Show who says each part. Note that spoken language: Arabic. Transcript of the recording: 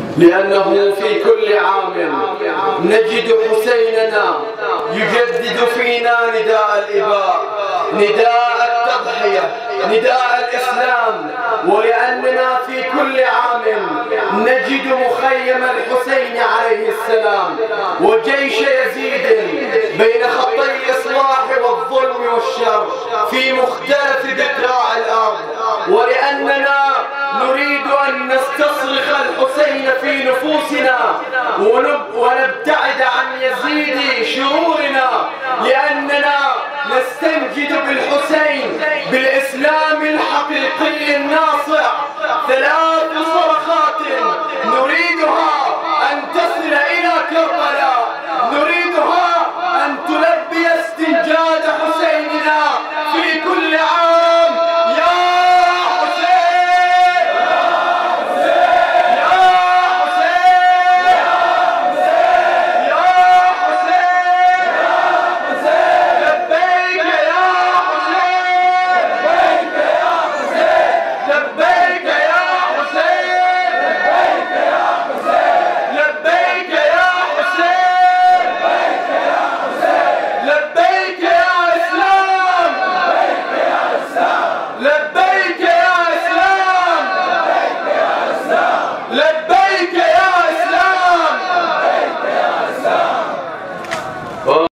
Speaker 1: لأنه في كل عام نجد حسيننا يجدد فينا نداء الإباء، نداء التضحية، نداء الإسلام. ولأننا في كل عام نجد مخيم الحسين عليه السلام وجيش يزيد بين خطي الإصلاح والظلم والشر في مختلف بقاع الأرض. ولأننا نريد أن